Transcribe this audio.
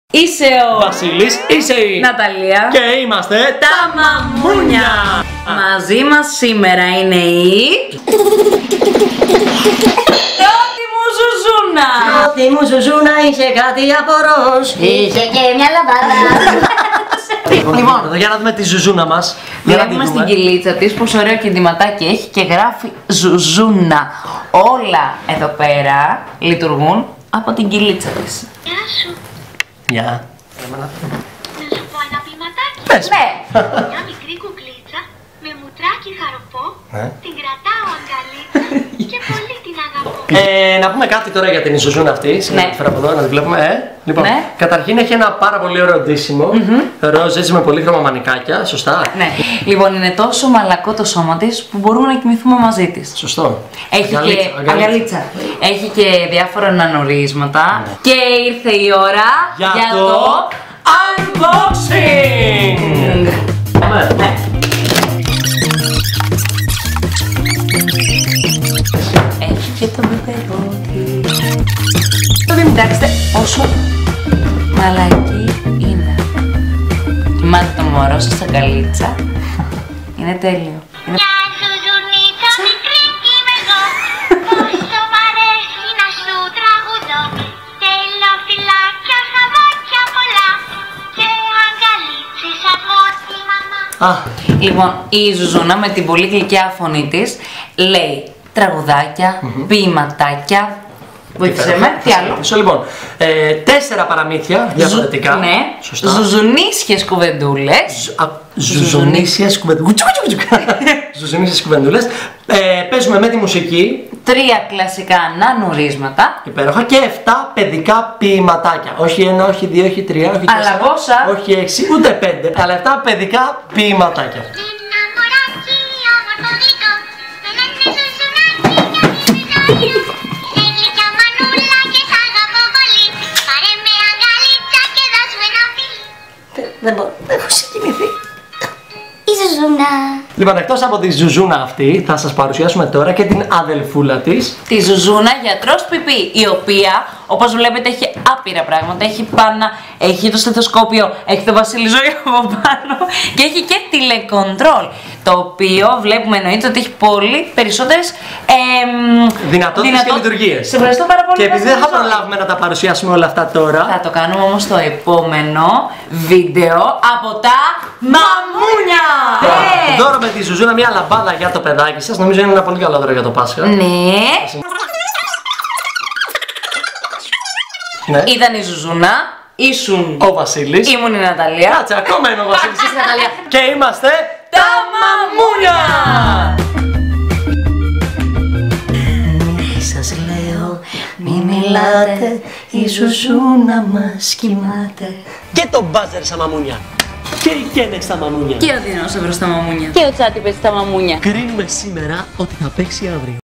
Είσαι ο Βασίλης, είσαι η Ναταλία και είμαστε τα Μαμούνια. Μαζί μας σήμερα είναι η Πρώτη μου Ζουζούνα. Πρώτη μου Ζουζούνα είχε κάτι απορός. Είχε και μια λαμπάδα. Λοιπόν, για να δούμε τη Ζουζούνα μας. Βλέπουμε στην κυλίτσα της πως ωραίο κεντηματάκι έχει και γράφει Ζουζούνα. Όλα εδώ πέρα λειτουργούν από την κυλίτσα της. Γεια σου. Γεια. Να σου πω ένα ποιηματάκι. Πες. Ναι. Μια μικρή κουκλίτσα με μουτράκι χαροπό. Ναι. Την κρατάω αγκαλίτσα και πολύ την αγαπώ. Να πούμε κάτι τώρα για την Ζουζούνα αυτή. Ναι. Φέρα από εδώ να τη βλέπουμε. Λοιπόν, Ναι. καταρχήν έχει ένα πάρα πολύ ωραίο ντύσιμο. Ροζ με πολύχρωμα μανικάκια. Σωστά. Ναι. Λοιπόν, είναι τόσο μαλακό το σώμα της που μπορούμε να κοιμηθούμε μαζί της. Σωστό. Έχει Αγκαλίτσα, και αγκαλίτσα. αγκαλίτσα. Έχει και διάφορα ανανορίσματα. Και ήρθε η ώρα Για το unboxing! Πάμε. Ναι. Έχει και το μπιπερότι. Κοιτάξτε πόσο μαλακή είναι. Κοιμάται το μωρό σας αγκαλίτσα. Είναι τέλειο. Είναι... Μια Ζουζουνίτσα μικρή είμαι εγώ. Πόσο μ' αρέσει να σου τραγουδώ. Θέλω φυλάκια, χαμάκια πολλά. Και αγκαλίτσες από τη μαμά. Α, Λοιπόν, η Ζουζούνα με την πολύ γλυκιά φωνή της λέει τραγουδάκια, ποιηματάκια. Βοήθησε με, τι άλλο. Λοιπόν, 4 παραμύθια διαφορετικά. Ναι, Σωστά. ζουζουνίσιες κουβεντούλες. Ζουζουνίσιες κουβεντούλες. Ζουζουνίσιες κουβεντούλες. Παίζουμε με τη μουσική. 3 κλασικά νανουρίσματα. Υπέροχα. Και 7 παιδικά ποιηματάκια. Όχι 1, όχι 2, όχι 3, όχι 4. Αλλά πόσα? Όχι 6, ούτε 5. Αλλά 7 παιδικά ποιηματάκια. Ένα μωράκι όμορφο γλυκό. Με λένε Ζουζουνάκι γιατί είναι ζώδιο. Είσαι γλυκιά μανούλα και σ' αγαπώ πολύ. Πάρε με αγκαλίτσα και δώσ' μου ένα φιλί. Δεν μπορώ, έχω συγκινηθεί. Η Ζουζούνα. Λοιπόν, εκτός από τη Ζουζούνα αυτή, θα σας παρουσιάσουμε τώρα και την αδελφούλα της. Τη Ζουζούνα γιατρός πιπί, η οποία όπως βλέπετε έχει άπειρα πράγματα. Έχει πάνα, έχει το στεθοσκόπιο, έχει το Βασίλη Ζωή από πάνω και έχει και τηλεκοντρόλ. Το οποίο βλέπουμε εννοείται ότι έχει πολύ περισσότερες Δυνατότητες και λειτουργίες. Σε ευχαριστώ πάρα πολύ. Και επειδή δεν θα Βασίλη Ζωή. προλάβουμε να τα παρουσιάσουμε όλα αυτά τώρα. Θα το κάνουμε όμως στο επόμενο βίντεο από τα Μαμούνια! Ναι. Δώρο με τη Ζουζούνα μια λαμπάδα για το παιδάκι σας. Νομίζω είναι ένα πολύ καλό δώρο για το Πάσχα. Ναι. Ναι. Ήταν η Ζουζούνα, ήσουν Ο Βασίλης. ήμουν η Ναταλία. Κάτσε, ακόμα είναι ο Βασίλης. Είσαι η Ναταλία. Και είμαστε Τα Μαμούνια! Σας λέω, μη μιλάτε, η Ζουζούνα μας κοιμάται. και το μπάζερ στα μαμούνια. Και η Κένεξ στα μαμούνια. Και ο Δινόσαυρος στα Μαμούνια. Και ο Τσάτιπες στα Μαμούνια. Κρίνουμε σήμερα ότι θα παίξει αύριο.